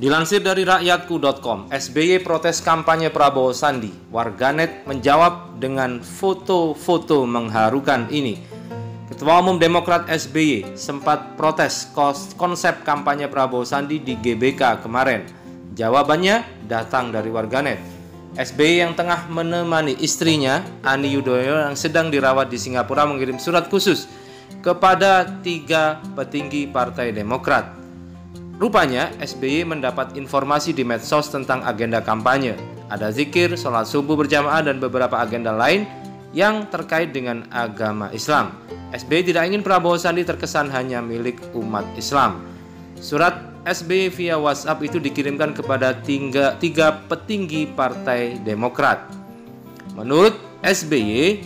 Dilansir dari rakyatku.com, SBY protes kampanye Prabowo Sandi. Warganet menjawab dengan foto-foto mengharukan ini. Ketua Umum Demokrat SBY sempat protes konsep kampanye Prabowo Sandi di GBK kemarin. Jawabannya datang dari warganet. SBY yang tengah menemani istrinya, Ani Yudhoyono, yang sedang dirawat di Singapura, mengirim surat khusus kepada 3 petinggi Partai Demokrat. Rupanya SBY mendapat informasi di medsos tentang agenda kampanye. Ada zikir, sholat subuh berjamaah, dan beberapa agenda lain yang terkait dengan agama Islam. SBY tidak ingin Prabowo Sandi terkesan hanya milik umat Islam. Surat SBY via WhatsApp itu dikirimkan kepada 3 petinggi Partai Demokrat. Menurut SBY,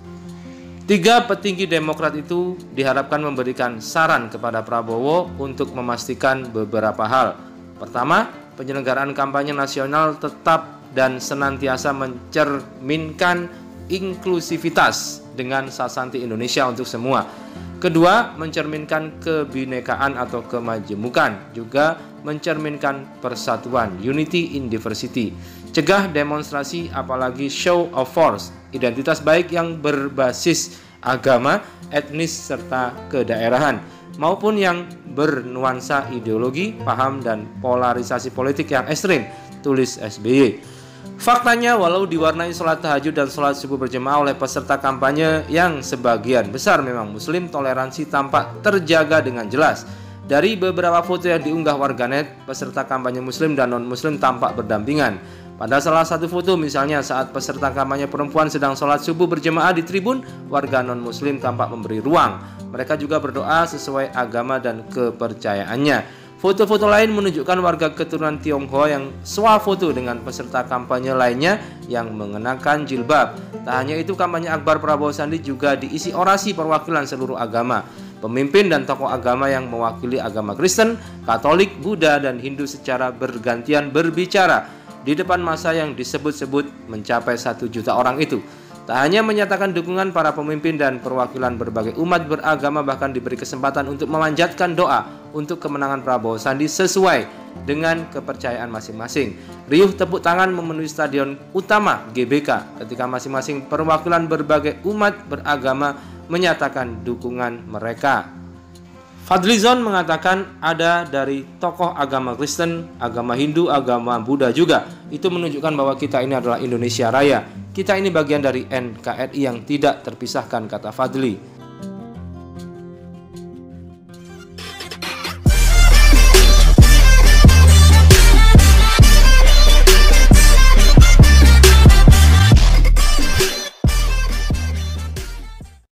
3 petinggi Demokrat itu diharapkan memberikan saran kepada Prabowo untuk memastikan beberapa hal. Pertama, penyelenggaraan kampanye nasional tetap dan senantiasa mencerminkan inklusivitas dengan sasanti Indonesia untuk semua. Kedua, mencerminkan kebinekaan atau kemajemukan, juga mencerminkan persatuan, unity in diversity. Cegah demonstrasi apalagi show of force, identitas baik yang berbasis agama, etnis, serta kedaerahan, maupun yang bernuansa ideologi, paham, dan polarisasi politik yang ekstrim, tulis SBY. Faktanya, walau diwarnai sholat tahajud dan sholat subuh berjemaah oleh peserta kampanye yang sebagian besar memang muslim, toleransi tampak terjaga dengan jelas. Dari beberapa foto yang diunggah warganet, peserta kampanye muslim dan non-muslim tampak berdampingan. Pada salah satu foto misalnya saat peserta kampanye perempuan sedang sholat subuh berjemaah di tribun, warga non-muslim tampak memberi ruang. Mereka juga berdoa sesuai agama dan kepercayaannya. Foto-foto lain menunjukkan warga keturunan Tionghoa yang swafoto dengan peserta kampanye lainnya yang mengenakan jilbab. Tak hanya itu, kampanye akbar Prabowo Sandi juga diisi orasi perwakilan seluruh agama. Pemimpin dan tokoh agama yang mewakili agama Kristen, Katolik, Buddha, dan Hindu secara bergantian berbicara di depan massa yang disebut-sebut mencapai 1 juta orang itu. Tak hanya menyatakan dukungan para pemimpin dan perwakilan berbagai umat beragama, bahkan diberi kesempatan untuk memanjatkan doa untuk kemenangan Prabowo Sandi sesuai dengan kepercayaan masing-masing. Riuh tepuk tangan memenuhi stadion utama GBK ketika masing-masing perwakilan berbagai umat beragama menyatakan dukungan mereka. Fadlizon mengatakan ada dari tokoh agama Kristen, agama Hindu, agama Buddha juga. Itu menunjukkan bahwa kita ini adalah Indonesia Raya. Kita ini bagian dari NKRI yang tidak terpisahkan, kata Fadli.